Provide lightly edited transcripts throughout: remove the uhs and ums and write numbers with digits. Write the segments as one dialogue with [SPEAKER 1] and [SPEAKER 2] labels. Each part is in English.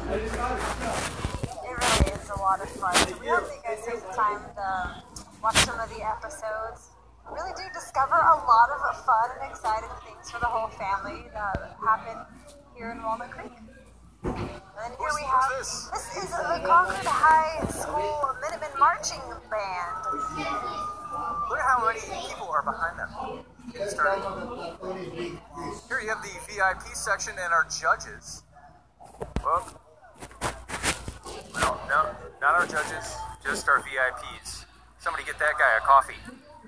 [SPEAKER 1] It really is a lot of fun. So we hope that you guys take the time to watch some of the episodes. We really do discover a lot of fun and exciting things for the whole family that happen here in Walnut Creek. And then here we have, this is the Concord High School Minutemen Marching Band.
[SPEAKER 2] Look at how many people are behind them. Here you have the VIP section and our judges. Well, no, not our judges, just our VIPs. Somebody get that guy a coffee.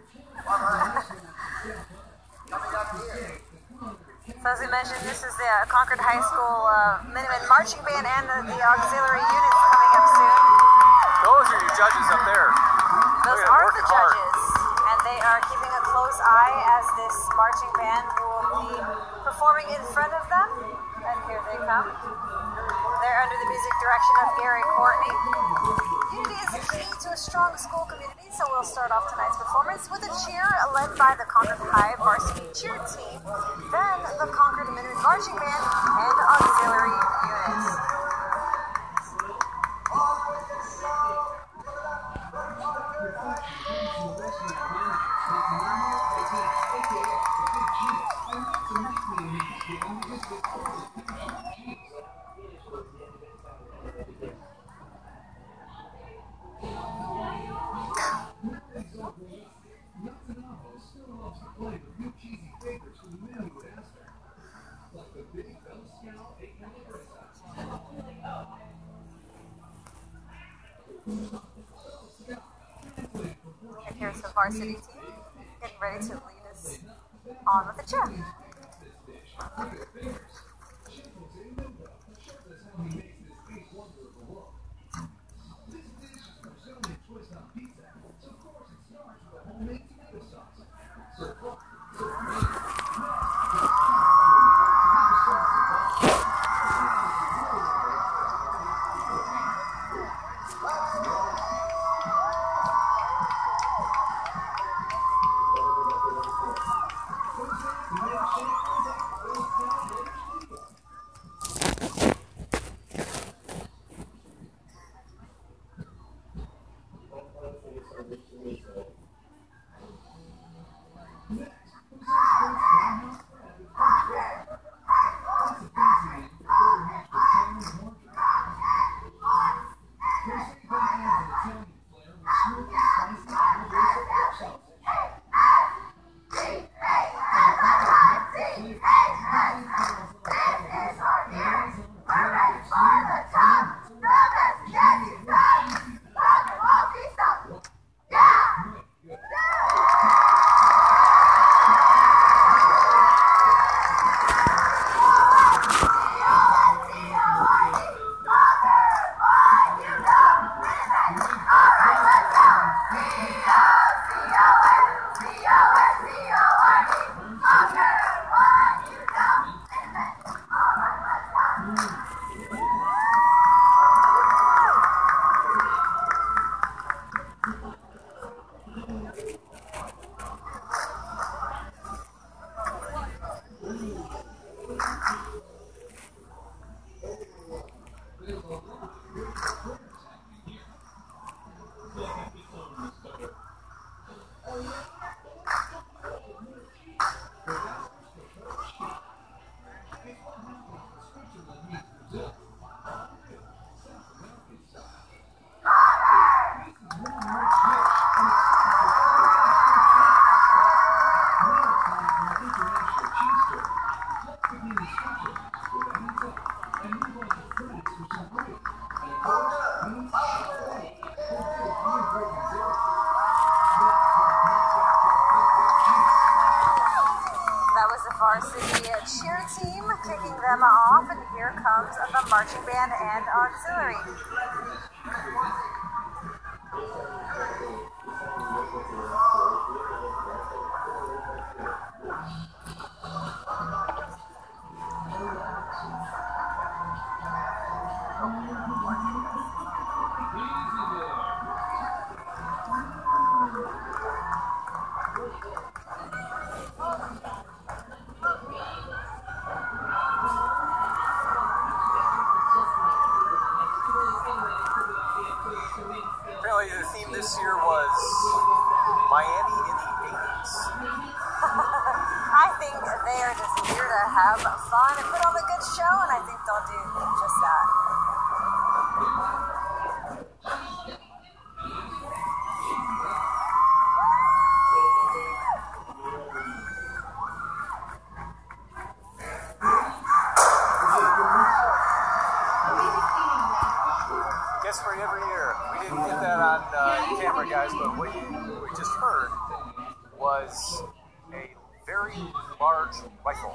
[SPEAKER 1] So as we mentioned, this is the Concord High School Minutemen Marching Band and the auxiliary units coming up soon.
[SPEAKER 2] Those are your judges up there.
[SPEAKER 1] Those are the judges, and they are keeping a close eye as this marching band will be performing in front of them. And here they come. They're under the music direction of Gary Courtney. Unity is the key to a strong school community, so we'll start off tonight's performance with a cheer led by the Concord High varsity cheer team, then the Concord Minutemen Marching Band and auxiliary units. And here's the varsity team getting ready to lead us on with the cheer. Varsity cheer team kicking them off, and here comes the marching band and auxiliary.
[SPEAKER 2] this year was Miami in the 80s.
[SPEAKER 1] I think they are just here to have fun and put on a good show, and I think they'll do just that.
[SPEAKER 2] Guess for every year. We didn't get that on camera, guys, but what we just heard was a very large rifle.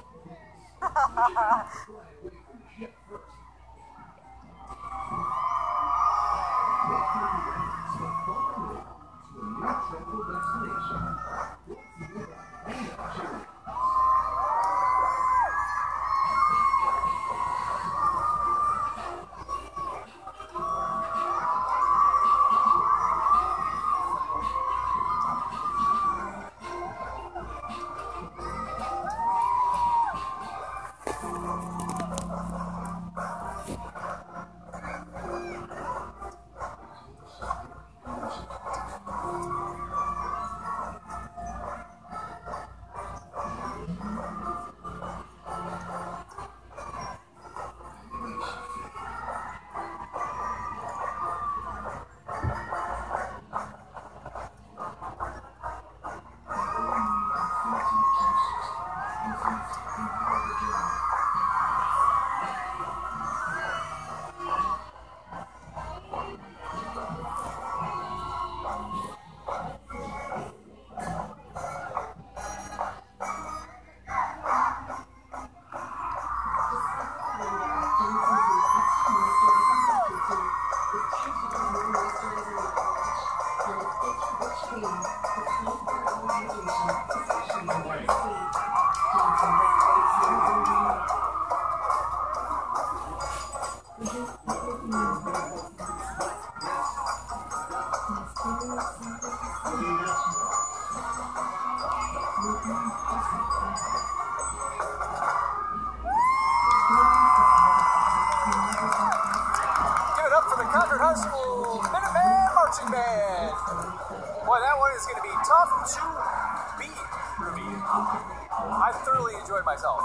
[SPEAKER 2] Concord High School Minuteman Marching Band. Boy, that one is going to be tough to beat, Ruby. I thoroughly enjoyed myself.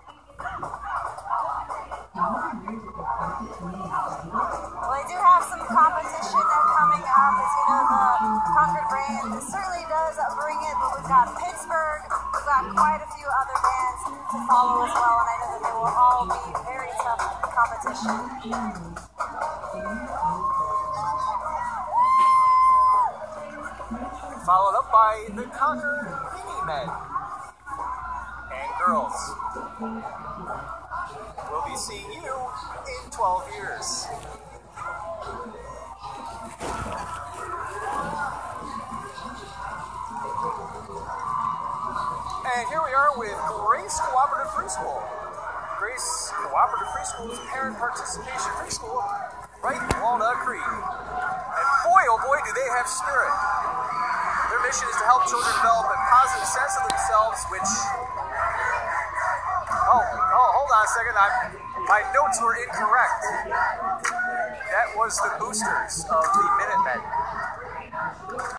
[SPEAKER 1] Well, they do have some competition coming up. As you know, the Concord brand certainly does bring it, but we've got Pittsburgh, we've got quite a few other bands to follow as well, and I know that they will all be very tough competition.
[SPEAKER 2] Followed up by the Concord Mini Men and Girls. We'll be seeing you in 12 years. And here we are with Grace Cooperative Preschool. Grace Cooperative Preschool is a parent participation preschool right in Walnut Creek. And boy, oh boy, do they have spirit. Their mission is to help children develop a positive sense of themselves, which... Oh, hold on a second. My notes were incorrect. That was the boosters of the Minutemen.